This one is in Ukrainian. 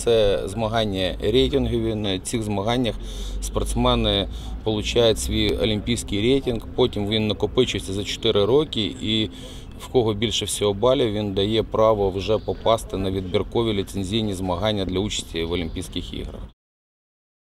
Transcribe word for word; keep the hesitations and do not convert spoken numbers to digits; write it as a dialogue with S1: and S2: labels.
S1: це змагання рейтингові. На цих змаганнях спортсмени отримують свій олімпійський рейтинг, потім він накопичується за чотири роки і в кого більше всього балів, він дає право вже попасти на відбіркові ліцензійні змагання для участі в Олімпійських іграх.